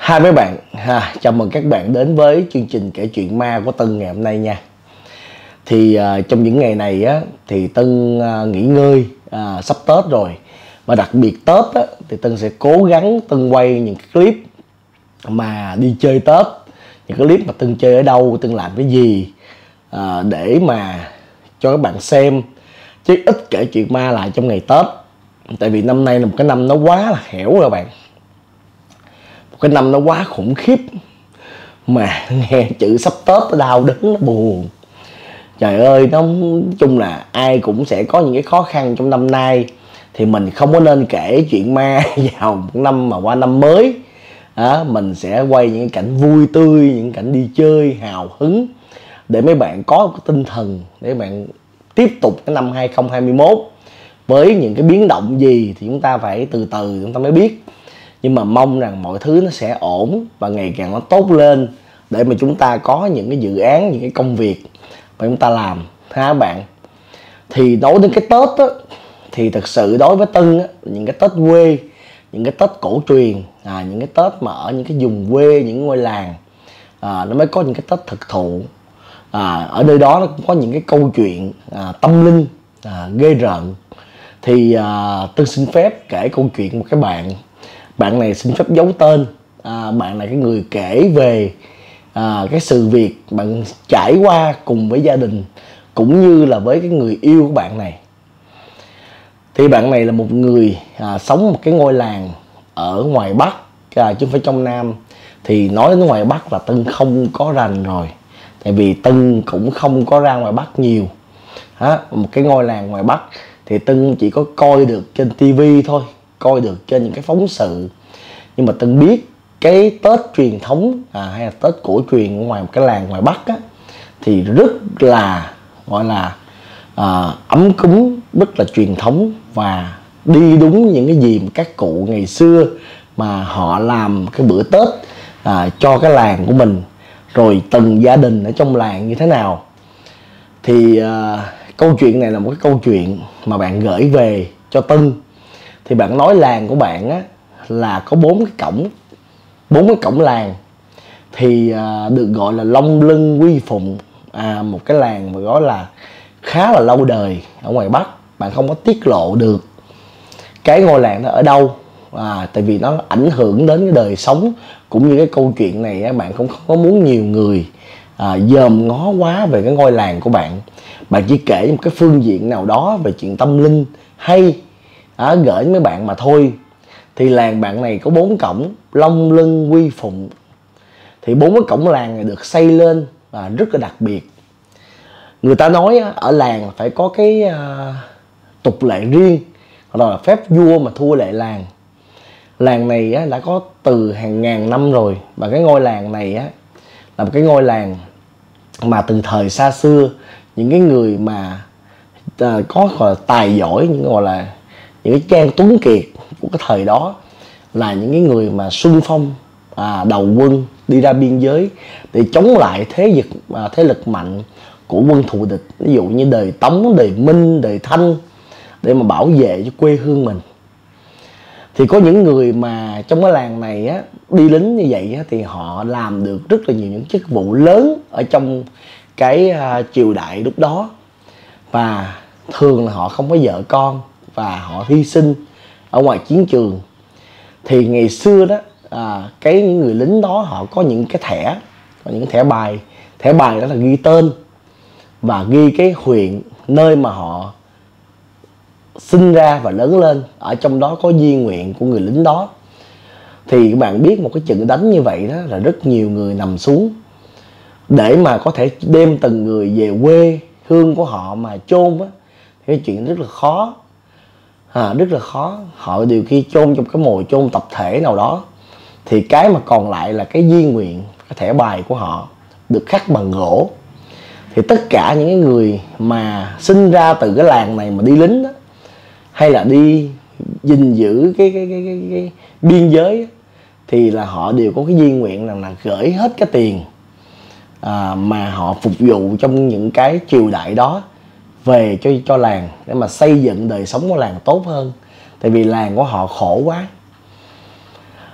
Hai mấy bạn chào mừng các bạn đến với chương trình kể chuyện ma của Tân ngày hôm nay nha. Thì trong những ngày này á, thì Tân nghỉ ngơi, sắp Tết rồi. Và đặc biệt Tết á, thì Tân sẽ cố gắng Tân quay những cái clip mà đi chơi Tết. Những cái clip mà Tân chơi ở đâu, Tân làm cái gì, để mà cho các bạn xem. Chứ ít kể chuyện ma lại trong ngày Tết. Tại vì năm nay là một cái năm nó quá là hẻo rồi bạn. Cái năm nó quá khủng khiếp, mà nghe chữ sắp Tết nó đau đớn, nó buồn. Trời ơi, nói chung là ai cũng sẽ có những cái khó khăn trong năm nay. Thì mình không có nên kể chuyện ma vào một năm mà qua năm mới. Mình sẽ quay những cảnh vui tươi, những cảnh đi chơi hào hứng, để mấy bạn có cái tinh thần để bạn tiếp tục cái năm 2021. Với những cái biến động gì thì chúng ta phải từ từ chúng ta mới biết. Nhưng mà mong rằng mọi thứ nó sẽ ổn và ngày càng nó tốt lên, để mà chúng ta có những cái dự án, những cái công việc mà chúng ta làm ha bạn. Thì đối đến cái Tết á, thì thật sự đối với Tân á, những cái Tết quê, những cái Tết cổ truyền, những cái Tết mà ở những cái vùng quê, những ngôi làng, nó mới có những cái Tết thực thụ. Ở nơi đó nó cũng có những cái câu chuyện tâm linh ghê rợn. Thì Tân xin phép kể câu chuyện một cái bạn này xin phép giấu tên. Bạn này cái người kể về cái sự việc bạn trải qua cùng với gia đình, cũng như là với cái người yêu của bạn này. Thì bạn này là một người sống một cái ngôi làng ở ngoài Bắc, chứ không phải trong Nam. Thì nói đến ngoài Bắc là Tân không có rành rồi, tại vì Tân cũng không có ra ngoài Bắc nhiều. Một cái ngôi làng ngoài Bắc thì Tân chỉ có coi được trên tivi thôi, coi được trên những cái phóng sự. Nhưng mà Tân biết cái Tết truyền thống hay là Tết cổ truyền ở ngoài một cái làng ngoài Bắc á, thì rất là gọi là ấm cúng, rất là truyền thống, và đi đúng những cái gì mà các cụ ngày xưa mà họ làm cái bữa Tết cho cái làng của mình, rồi từng gia đình ở trong làng như thế nào. Thì câu chuyện này là một cái câu chuyện mà bạn gửi về cho Tân. Thì bạn nói làng của bạn á, là có 4 cái cổng làng. Thì được gọi là Long Lân Quy Phụng, một cái làng mà gọi là khá là lâu đời ở ngoài Bắc. Bạn không có tiết lộ được cái ngôi làng đó ở đâu, tại vì nó ảnh hưởng đến cái đời sống. Cũng như cái câu chuyện này á, bạn cũng không có muốn nhiều người dòm ngó quá về cái ngôi làng của bạn. Bạn chỉ kể một cái phương diện nào đó về chuyện tâm linh hay gửi mấy bạn mà thôi. Thì làng bạn này có 4 cổng Long Lân Quy Phụng. Thì 4 cái cổng làng này được xây lên và rất là đặc biệt. Người ta nói ở làng phải có cái tục lệ riêng, hoặc là phép vua mà thua lệ làng. Làng này đã có từ hàng ngàn năm rồi. Và cái ngôi làng này là một cái ngôi làng mà từ thời xa xưa, những cái người mà có gọi là tài giỏi, những gọi là những cái trang tuấn kiệt của cái thời đó, là những cái người mà xung phong đầu quân đi ra biên giới để chống lại thế lực mạnh của quân thù địch, ví dụ như đời Tống, đời Minh, đời Thanh, để mà bảo vệ cho quê hương mình. Thì có những người mà trong cái làng này đi lính như vậy thì họ làm được rất là nhiều những chức vụ lớn ở trong cái triều đại lúc đó. Và thường là họ không có vợ con, và họ hy sinh ở ngoài chiến trường. Thì ngày xưa đó, những người lính đó họ có những cái thẻ, có những thẻ bài. Thẻ bài đó là ghi tên và ghi cái huyện nơi mà họ sinh ra và lớn lên. Ở trong đó có di nguyện của người lính đó. Thì các bạn biết một cái trận đánh như vậy đó là rất nhiều người nằm xuống để mà có thể đem từng người về quê hương của họ mà chôn á. Thì cái chuyện rất là khó, rất là khó. Họ đều khi chôn trong cái mồ chôn tập thể nào đó. Thì cái mà còn lại là cái di nguyện, cái thẻ bài của họ được khắc bằng gỗ. Thì tất cả những cái người mà sinh ra từ cái làng này mà đi lính đó, hay là đi gìn giữ cái biên giới, thì là họ đều có cái di nguyện là gửi hết cái tiền mà họ phục vụ trong những cái triều đại đó về cho làng, để mà xây dựng đời sống của làng tốt hơn. Tại vì làng của họ khổ quá.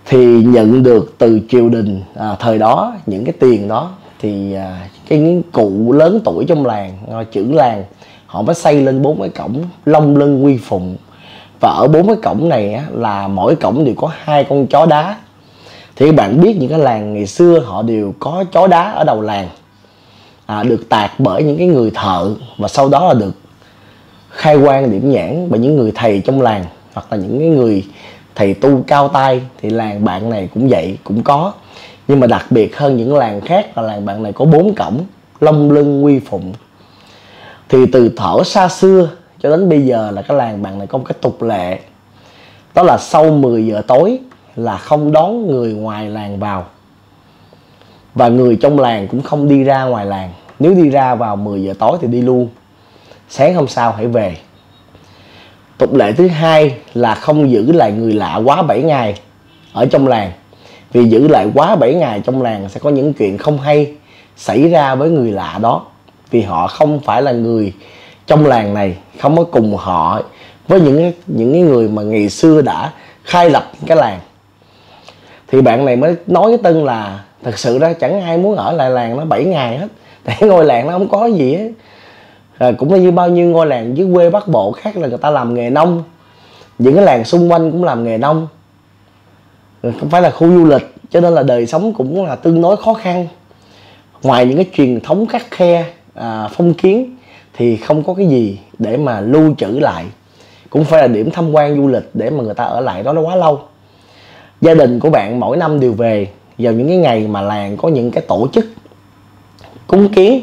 thì nhận được từ triều đình thời đó những cái tiền đó, thì cái cụ lớn tuổi trong làng, trưởng làng, họ mới xây lên 4 cái cổng long lân quy phụng. Và ở 4 cái cổng này á, là mỗi cổng đều có 2 con chó đá. Thì các bạn biết những cái làng ngày xưa họ đều có chó đá ở đầu làng, được tạc bởi những cái người thợ, và sau đó là được khai quang điểm nhãn bởi những người thầy trong làng, hoặc là những cái người thầy tu cao tay. Thì làng bạn này cũng vậy, cũng có. Nhưng mà đặc biệt hơn những làng khác là làng bạn này có 4 cổng long lân quy phụng. Thì từ thuở xa xưa cho đến bây giờ là cái làng bạn này có một cái tục lệ, đó là sau 10 giờ tối là không đón người ngoài làng vào, và người trong làng cũng không đi ra ngoài làng. Nếu đi ra vào 10 giờ tối thì đi luôn, sáng hôm sau hãy về. Tục lệ thứ hai là không giữ lại người lạ quá 7 ngày ở trong làng. Vì giữ lại quá 7 ngày trong làng sẽ có những chuyện không hay xảy ra với người lạ đó. Vì họ không phải là người trong làng này, không có cùng họ với những cái người mà ngày xưa đã khai lập cái làng. Thì bạn này mới nói với Tân là thật sự ra chẳng ai muốn ở lại làng nó 7 ngày hết, tại ngôi làng nó không có gì hết. Cũng như bao nhiêu ngôi làng dưới quê Bắc Bộ khác là người ta làm nghề nông, những cái làng xung quanh cũng làm nghề nông, không phải là khu du lịch, cho nên là đời sống cũng là tương đối khó khăn. Ngoài những cái truyền thống khắt khe, phong kiến thì không có cái gì để mà lưu trữ lại, cũng phải là điểm tham quan du lịch để mà người ta ở lại đó nó quá lâu. Gia đình của bạn mỗi năm đều về vào những cái ngày mà làng có những cái tổ chức cúng kiến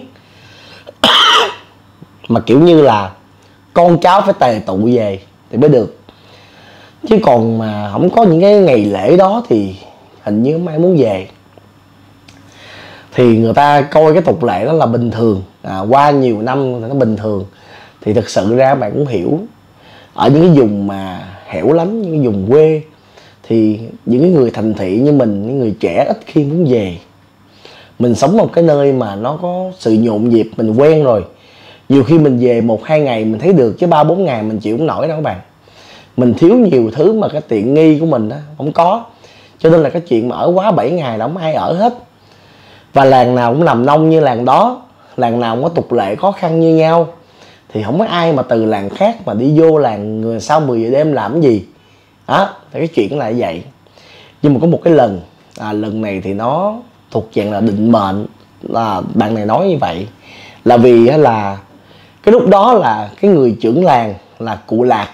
mà kiểu như là con cháu phải tề tụ về thì mới được. Chứ còn mà không có những cái ngày lễ đó thì hình như không ai muốn về. Thì người ta coi cái tục lệ đó là bình thường, qua nhiều năm thì nó bình thường. Thì thực sự ra bạn cũng hiểu, ở những cái vùng mà hẻo lánh, những cái vùng quê, thì những cái người thành thị như mình, những người trẻ ít khi muốn về. Mình sống một cái nơi mà nó có sự nhộn nhịp, mình quen rồi. Nhiều khi mình về 1-2 ngày mình thấy được, chứ 3-4 ngày mình chịu không nổi đâu các bạn. Mình thiếu nhiều thứ mà cái tiện nghi của mình đó không có. Cho nên là cái chuyện mà ở quá 7 ngày là không ai ở hết. Và làng nào cũng làm nông như làng đó, làng nào cũng có tục lệ khó khăn như nhau. Thì không có ai mà từ làng khác mà đi vô làng người sau 10 giờ đêm làm cái gì đó. Thì cái chuyện là vậy. Nhưng mà có một cái lần, lần này thì nó thuộc dạng là định mệnh, là bạn này nói như vậy. Là vì là cái lúc đó là cái người trưởng làng là cụ Lạc,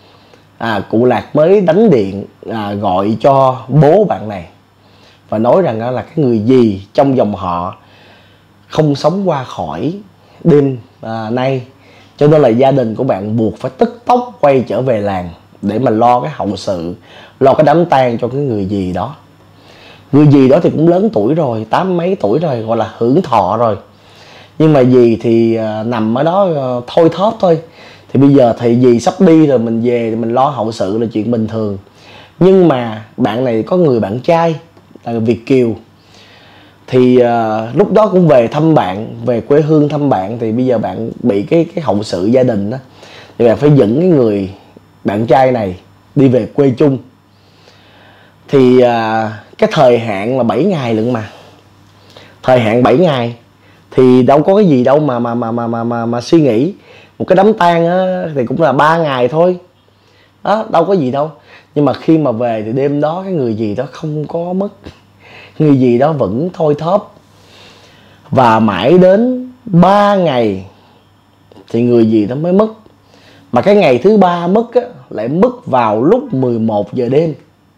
cụ Lạc mới đánh điện gọi cho bố bạn này và nói rằng là cái người gì trong dòng họ không sống qua khỏi đêm nay. Cho nên là gia đình của bạn buộc phải tức tốc quay trở về làng để mà lo cái hậu sự, lo cái đám tang cho cái người gì đó. Người gì đó thì cũng lớn tuổi rồi, 80 mấy tuổi rồi, gọi là hưởng thọ rồi. Nhưng mà dì thì nằm ở đó thôi thóp thôi. Thì bây giờ thì dì sắp đi rồi, mình về thì mình lo hậu sự là chuyện bình thường. Nhưng mà bạn này có người bạn trai là Việt kiều. Thì lúc đó cũng về thăm bạn, về quê hương thăm bạn. Thì bây giờ bạn bị cái hậu sự gia đình đó, thì bạn phải dẫn cái người bạn trai này đi về quê chung. Thì cái thời hạn là 7 ngày lận mà. Thời hạn 7 ngày thì đâu có cái gì đâu mà suy nghĩ. Một cái đám tang thì cũng là 3 ngày thôi đó, đâu có gì đâu. Nhưng mà khi mà về thì đêm đó cái người gì đó không có mất, người gì đó vẫn thôi thóp. Và mãi đến 3 ngày thì người gì đó mới mất. Mà cái ngày thứ 3 mất lại mất vào lúc 11 giờ đêm,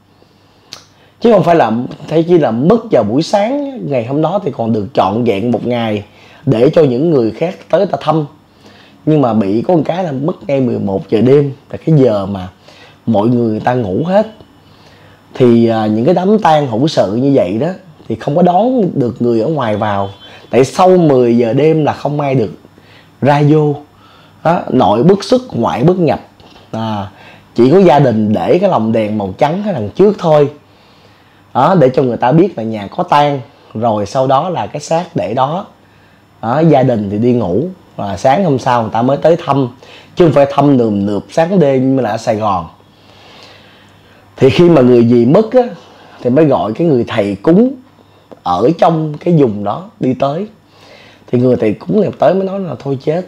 chứ không phải là thấy chỉ là mất vào buổi sáng ngày hôm đó thì còn được trọn vẹn một ngày để cho những người khác tới ta thăm. Nhưng mà bị có một cái là mất ngay 11 giờ đêm, là cái giờ mà mọi người ta ngủ hết. Thì những cái đám tang hữu sự như vậy đó thì không có đón được người ở ngoài vào. Tại sau 10 giờ đêm là không ai được ra vô đó, nội bức xuất ngoại bức nhập. Chỉ có gia đình để cái lồng đèn màu trắng ở đằng trước thôi đó, để cho người ta biết là nhà có tang. Rồi sau đó là cái xác để đó, gia đình thì đi ngủ, và sáng hôm sau người ta mới tới thăm, chứ không phải thăm nườm nượp sáng đêm như là ở Sài Gòn. Thì khi mà người gì mất thì mới gọi cái người thầy cúng ở trong cái vùng đó đi tới. Thì người thầy cúng này tới mới nói là thôi chết,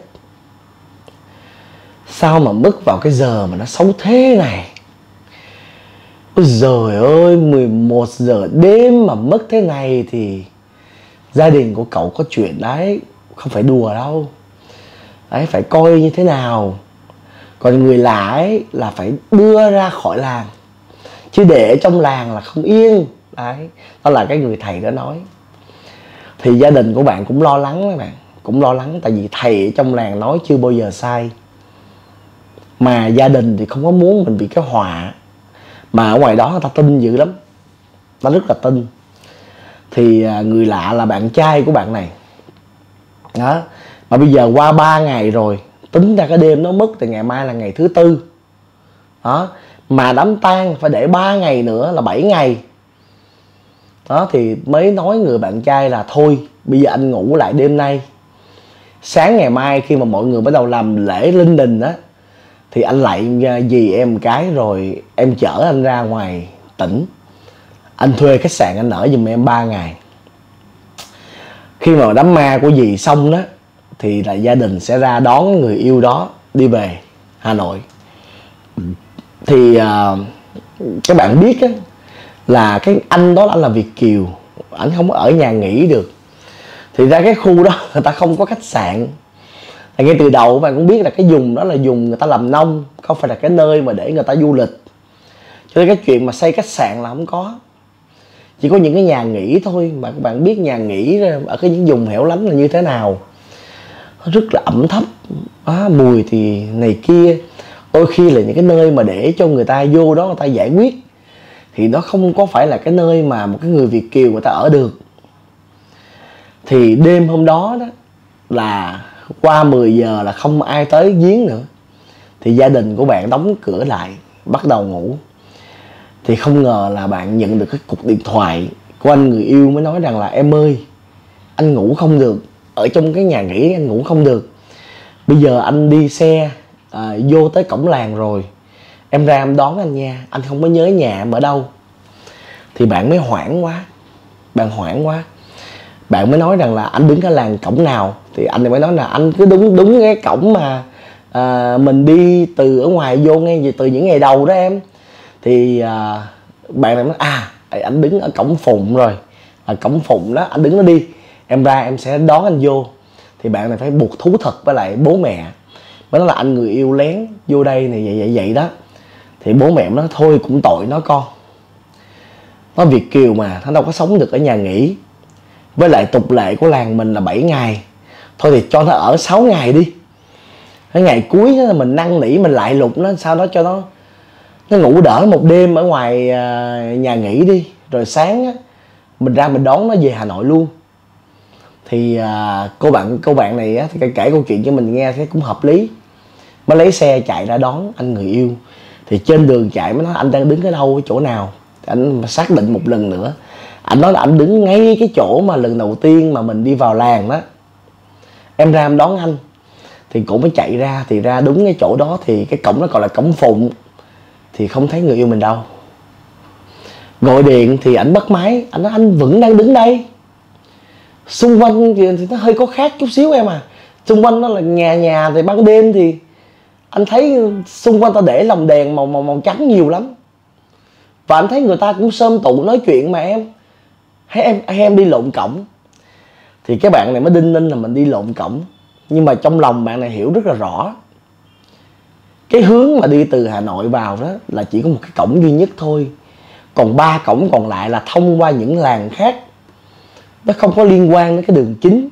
sao mà mất vào cái giờ mà nó xấu thế này. Ôi giời ơi, 11 giờ đêm mà mất thế này thì gia đình của cậu có chuyện đấy, không phải đùa đâu. Đấy, phải coi như thế nào. Còn người lạ ấy là phải đưa ra khỏi làng, chứ để trong làng là không yên. Đấy, đó là cái người thầy đó nói. Thì gia đình của bạn cũng lo lắng các bạn, cũng lo lắng, tại vì thầy ở trong làng nói chưa bao giờ sai. Mà gia đình thì không có muốn mình bị cái họa. Mà ở ngoài đó người ta tin dữ lắm, ta rất là tin. Thì người lạ là bạn trai của bạn này đó. Mà bây giờ qua 3 ngày rồi, tính ra cái đêm nó mất thì ngày mai là ngày thứ tư đó. Mà đám tang phải để 3 ngày nữa là 7 ngày đó. Thì mới nói người bạn trai là thôi bây giờ anh ngủ lại đêm nay, sáng ngày mai khi mà mọi người bắt đầu làm lễ linh đình á, thì anh lại dì em một cái rồi em chở anh ra ngoài tỉnh, anh thuê khách sạn anh ở giùm em 3 ngày. Khi mà đám ma của dì xong đó thì là gia đình sẽ ra đón người yêu đó đi về Hà Nội. Thì các bạn biết á, là cái anh đó anh là Việt kiều, anh không có ở nhà nghỉ được. Thì ra cái khu đó người ta không có khách sạn. Thì ngay từ đầu bạn cũng biết là cái vùng đó là vùng người ta làm nông, không phải là cái nơi mà để người ta du lịch. Cho nên cái chuyện mà xây khách sạn là không có. Chỉ có những cái nhà nghỉ thôi. Mà các bạn biết nhà nghỉ ở cái những vùng hẻo lánh là như thế nào. Nó rất là ẩm thấp, mùi thì này kia. Đôi khi là những cái nơi mà để cho người ta vô đó người ta giải quyết, thì nó không có phải là cái nơi mà một cái người Việt kiều người ta ở được. Thì đêm hôm đó đó là qua 10 giờ là không ai tới giếng nữa. Thì gia đình của bạn đóng cửa lại, bắt đầu ngủ. Thì không ngờ là bạn nhận được cái cuộc điện thoại của anh người yêu, mới nói rằng là em ơi, anh ngủ không được, ở trong cái nhà nghỉ anh ngủ không được. Bây giờ anh đi xe vô tới cổng làng rồi, em ra em đón anh nha, anh không có nhớ nhà em ở đâu. Thì bạn mới hoảng quá. Bạn mới nói rằng là anh đứng ở làng cổng nào. Thì anh mới nói là anh cứ đúng cái cổng mà mình đi từ ở ngoài vô ngay từ những ngày đầu đó em. Thì bạn này nói anh đứng ở cổng Phụng rồi, cổng Phụng đó, anh đứng đó đi, em ra em sẽ đón anh vô. Thì bạn này phải buộc thú thật với lại bố mẹ, mới nói là anh người yêu lén vô đây này vậy đó. Thì bố mẹ nói thôi cũng tội nó con, nó Việt kiều mà, nó đâu có sống được ở nhà nghỉ. Với lại tục lệ của làng mình là 7 ngày, thôi thì cho nó ở 6 ngày đi. Cái ngày cuối đó mình năn nỉ, mình lại lục nó sao đó cho nó ngủ đỡ một đêm ở ngoài nhà nghỉ đi. Rồi sáng á, mình ra mình đón nó về Hà Nội luôn. Thì cô bạn này á, thì kể câu chuyện cho mình nghe thấy cũng hợp lý. Mới lấy xe chạy ra đón anh người yêu. Thì trên đường chạy mới nói anh đang đứng ở đâu, ở chỗ nào. Thì anh xác định một lần nữa. Anh nói là anh đứng ngay cái chỗ mà lần đầu tiên mà mình đi vào làng đó, em ra em đón anh. Thì cũng mới chạy ra, thì ra đúng cái chỗ đó. Thì cái cổng nó còn là cổng Phụng. Thì không thấy người yêu mình đâu. Gọi điện thì ảnh bắt máy, ảnh nói anh vẫn đang đứng đây. Xung quanh thì nó hơi có khác chút xíu em à. Xung quanh nó là nhà thì ban đêm thì anh thấy xung quanh ta để lồng đèn màu trắng nhiều lắm. Và anh thấy người ta cũng sum tụ nói chuyện mà em. Hay em đi lộn cổng. Thì cái bạn này mới đinh ninh là mình đi lộn cổng. Nhưng mà trong lòng bạn này hiểu rất là rõ. Cái hướng mà đi từ Hà Nội vào đó là chỉ có một cái cổng duy nhất thôi. Còn 3 cổng còn lại là thông qua những làng khác. Nó không có liên quan đến cái đường chính.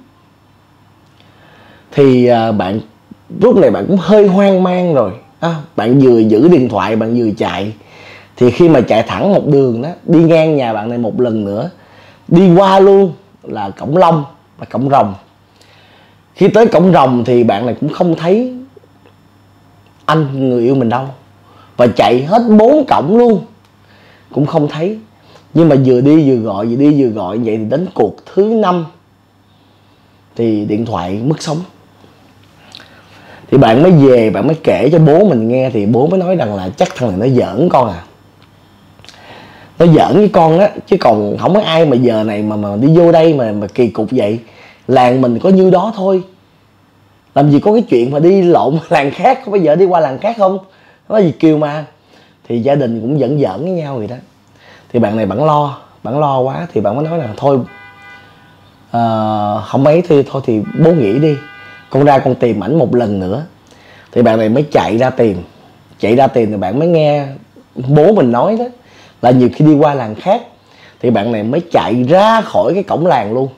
Thì bạn lúc này bạn cũng hơi hoang mang rồi. Bạn vừa giữ điện thoại, bạn vừa chạy. Thì khi mà chạy thẳng một đường đó, đi ngang nhà bạn này một lần nữa, đi qua luôn là cổng Long và cổng Rồng. Khi tới cổng Rồng thì bạn này cũng không thấy anh người yêu mình đâu. Và chạy hết 4 cổng luôn cũng không thấy. Nhưng mà vừa đi vừa gọi, vừa đi vừa gọi. Vậy thì đến cuộc thứ 5 thì điện thoại mất sóng. Thì bạn mới về, bạn mới kể cho bố mình nghe. Thì bố mới nói rằng là chắc thằng này nó giỡn con à. nó giỡn với con á, chứ còn không có ai mà giờ này mà đi vô đây mà kỳ cục vậy. Làng mình có nhiêu đó thôi, làm gì có cái chuyện mà đi lộn làng khác, có bây giờ đi qua làng khác không, nó gì kiều mà. Thì gia đình cũng giỡn giỡn với nhau vậy đó. Thì bạn này bạn lo quá thì bạn mới nói là thôi không mấy thôi thì bố nghỉ đi, con ra con tìm ảnh một lần nữa. Thì bạn này mới chạy ra tìm thì bạn mới nghe bố mình nói đó là nhiều khi đi qua làng khác thì bạn này mới chạy ra khỏi cái cổng làng luôn,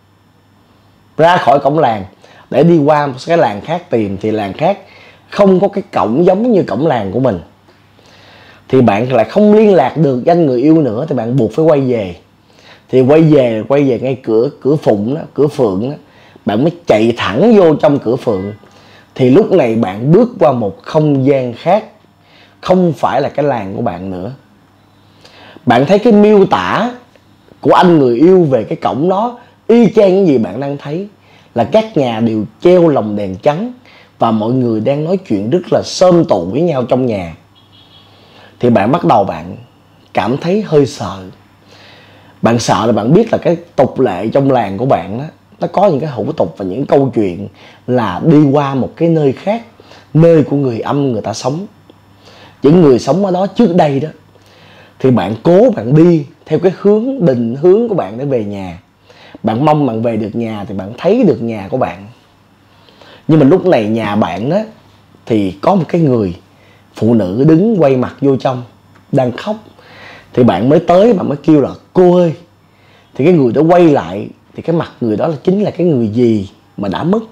ra khỏi cổng làng để đi qua một cái làng khác tìm. Thì làng khác không có cái cổng giống như cổng làng của mình, thì bạn lại không liên lạc được với anh người yêu nữa, thì bạn buộc phải quay về. Thì quay về ngay cửa phụng đó, cửa phượng đó, bạn mới chạy thẳng vô trong cửa phượng. Thì lúc này bạn bước qua một không gian khác, không phải là cái làng của bạn nữa. Bạn thấy cái miêu tả của anh người yêu về cái cổng đó y chang những gì bạn đang thấy, là các nhà đều treo lồng đèn trắng và mọi người đang nói chuyện rất là xôm tụ với nhau trong nhà. Thì bạn bắt đầu bạn cảm thấy hơi sợ. Bạn sợ là bạn biết là cái tục lệ trong làng của bạn đó, nó có những cái hủ tục và những câu chuyện là đi qua một cái nơi khác, nơi của người Âm người ta sống, những người sống ở đó trước đây đó. Thì bạn cố bạn đi theo cái định hướng của bạn để về nhà. Bạn mong bạn về được nhà thì bạn thấy được nhà của bạn. Nhưng mà lúc này nhà bạn đó thì có một cái người phụ nữ đứng quay mặt vô trong đang khóc. Thì bạn mới tới, bạn mới kêu là cô ơi. Thì cái người đó quay lại thì cái mặt người đó là chính là cái người dì mà đã mất.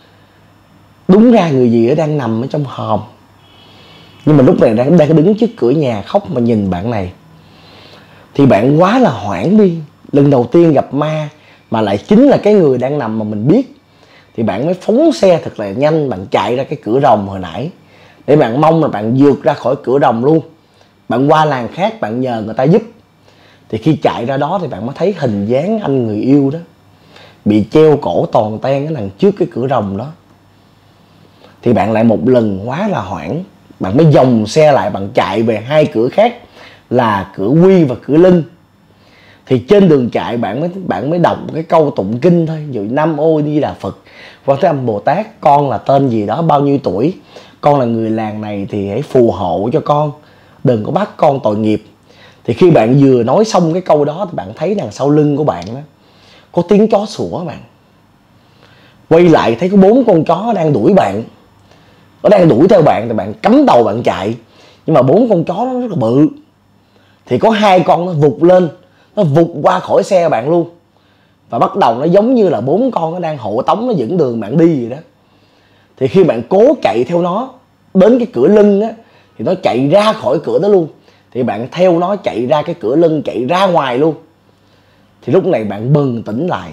Đúng ra người dì đó đang nằm ở trong hòm, nhưng mà lúc này đang đứng trước cửa nhà khóc mà nhìn bạn này. Thì bạn quá là hoảng đi, lần đầu tiên gặp ma mà lại chính là cái người đang nằm mà mình biết. Thì bạn mới phóng xe thật là nhanh, bạn chạy ra cái cửa rồng hồi nãy để bạn mong là bạn vượt ra khỏi cửa rồng luôn, bạn qua làng khác, bạn nhờ người ta giúp. Thì khi chạy ra đó thì bạn mới thấy hình dáng anh người yêu đó bị treo cổ toàn ten ở đằng trước cái cửa rồng đó. Thì bạn lại một lần quá là hoảng, bạn mới dòng xe lại, bạn chạy về hai cửa khác là cửa Quy và cửa Linh. Thì trên đường chạy bạn mới đọc cái câu tụng kinh thôi, ví dụ Nam Mô Di Đà Phật, Quan Thế Âm Bồ Tát, con là tên gì đó, bao nhiêu tuổi, con là người làng này thì hãy phù hộ cho con, đừng có bắt con tội nghiệp. Thì khi bạn vừa nói xong cái câu đó thì bạn thấy đằng sau lưng của bạn đó có tiếng chó sủa. Bạn quay lại thấy có 4 con chó đang đuổi bạn, nó đang đuổi theo bạn. Thì bạn cắm đầu bạn chạy, nhưng mà 4 con chó nó rất là bự. Thì có 2 con nó vụt lên, nó vụt qua khỏi xe bạn luôn. Và bắt đầu nó giống như là 4 con nó đang hộ tống, nó dẫn đường bạn đi vậy đó. Thì khi bạn cố chạy theo nó đến cái cửa lưng á, thì nó chạy ra khỏi cửa đó luôn. Thì bạn theo nó chạy ra cái cửa lưng, chạy ra ngoài luôn. Thì lúc này bạn bừng tỉnh lại.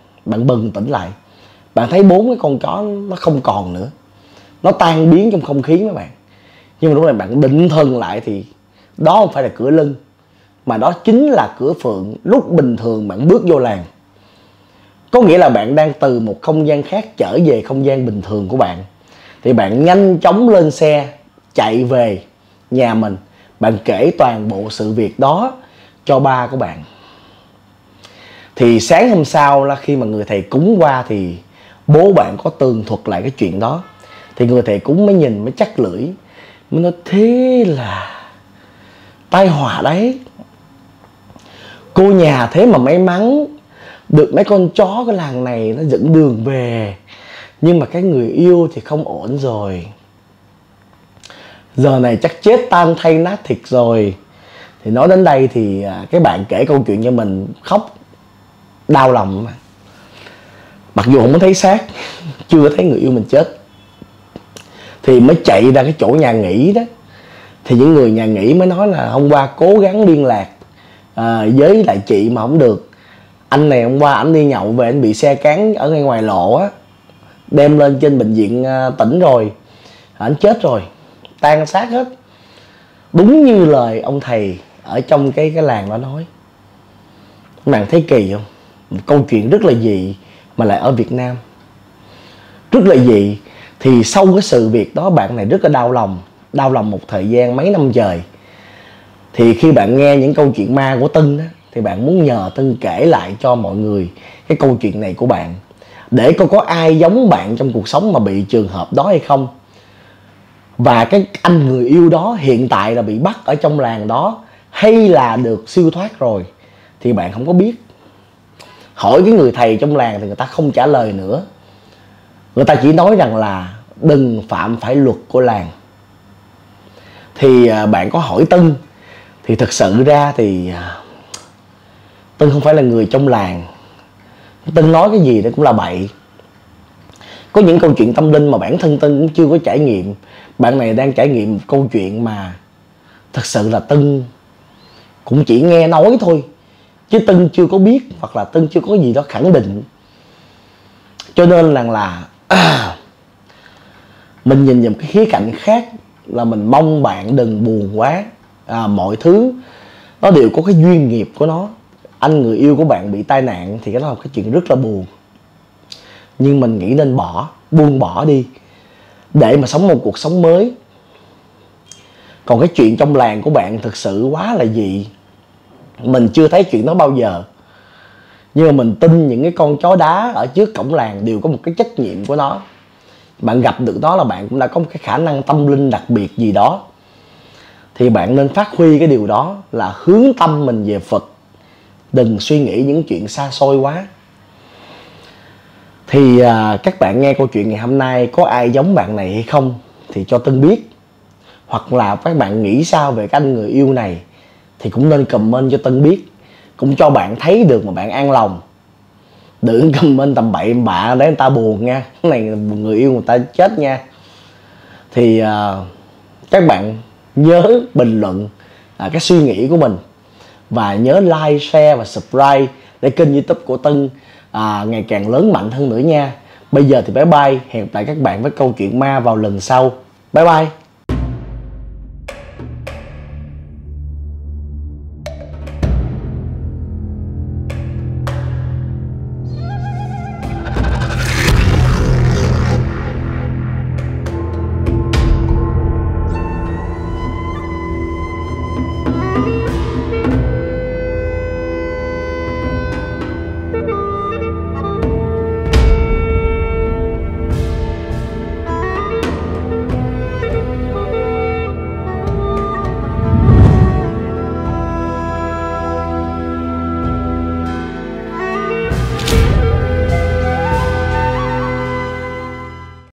Bạn thấy 4 cái con chó nó không còn nữa, nó tan biến trong không khí mấy bạn. Nhưng mà lúc này bạn định thần lại thì đó không phải là cửa lưng, mà đó chính là cửa phượng lúc bình thường bạn bước vô làng. Có nghĩa là bạn đang từ một không gian khác trở về không gian bình thường của bạn. Thì bạn nhanh chóng lên xe chạy về nhà mình. Bạn kể toàn bộ sự việc đó cho ba của bạn. Thì sáng hôm sau là khi mà người thầy cúng qua thì bố bạn có tường thuật lại cái chuyện đó. Thì người thầy cúng mới nhìn, mới chắc lưỡi, mới nói thế là tai họa đấy. Cô nhà thế mà may mắn được mấy con chó cái làng này nó dẫn đường về, nhưng mà cái người yêu thì không ổn rồi, giờ này chắc chết tan thay nát thịt rồi. Thì nói đến đây thì cái bạn kể câu chuyện cho mình khóc đau lòng. Mặc dù không có thấy xác, chưa thấy người yêu mình chết, thì mới chạy ra cái chỗ nhà nghỉ đó. Thì những người nhà nghỉ mới nói là hôm qua cố gắng liên lạc với lại chị mà không được. Anh này hôm qua ảnh đi nhậu về, anh bị xe cán ở ngay ngoài lộ á, đem lên trên bệnh viện tỉnh rồi, ảnh chết rồi, tan xác hết. Đúng như lời ông thầy ở trong cái làng đó nói. Các bạn thấy kỳ không? Một câu chuyện rất là dị mà lại ở Việt Nam, rất là dị. Thì sau cái sự việc đó bạn này rất là đau lòng một thời gian mấy năm trời. Thì khi bạn nghe những câu chuyện ma của Tưng á, thì bạn muốn nhờ Tưng kể lại cho mọi người cái câu chuyện này của bạn, để coi có ai giống bạn trong cuộc sống mà bị trường hợp đó hay không. Và cái anh người yêu đó hiện tại là bị bắt ở trong làng đó hay là được siêu thoát rồi thì bạn không có biết. Hỏi cái người thầy trong làng thì người ta không trả lời nữa. Người ta chỉ nói rằng là đừng phạm phải luật của làng. Thì bạn có hỏi Tưng, thì thực sự ra thì Tưng không phải là người trong làng. Tưng nói cái gì đó cũng là bậy. Có những câu chuyện tâm linh mà bản thân Tưng cũng chưa có trải nghiệm. Bạn này đang trải nghiệm một câu chuyện mà thật sự là Tưng cũng chỉ nghe nói thôi, chứ Tưng chưa có biết, hoặc là Tưng chưa có gì đó khẳng định. Cho nên là mình nhìn vào cái khía cạnh khác, là mình mong bạn đừng buồn quá. Mọi thứ nó đều có cái duyên nghiệp của nó. Anh người yêu của bạn bị tai nạn thì cái đó là cái chuyện rất là buồn, nhưng mình nghĩ nên buông bỏ đi để mà sống một cuộc sống mới. Còn cái chuyện trong làng của bạn thực sự quá là dị. Mình chưa thấy chuyện đó bao giờ, nhưng mà mình tin những cái con chó đá ở trước cổng làng đều có một cái trách nhiệm của nó. Bạn gặp được nó là bạn cũng đã có một cái khả năng tâm linh đặc biệt gì đó. Thì bạn nên phát huy cái điều đó, là hướng tâm mình về Phật, đừng suy nghĩ những chuyện xa xôi quá. Thì các bạn nghe câu chuyện ngày hôm nay có ai giống bạn này hay không thì cho Tưng biết. Hoặc là các bạn nghĩ sao về cái anh người yêu này thì cũng nên comment cho Tưng biết, cũng cho bạn thấy được mà bạn an lòng. Đừng comment tầm bậy bạ để người ta buồn nha. Cái này người yêu người ta chết nha. Thì các bạn nhớ bình luận cái suy nghĩ của mình, và nhớ like, share và subscribe để kênh YouTube của Tưng ngày càng lớn mạnh hơn nữa nha. Bây giờ thì bye bye, hẹn gặp lại các bạn với câu chuyện ma vào lần sau. Bye bye.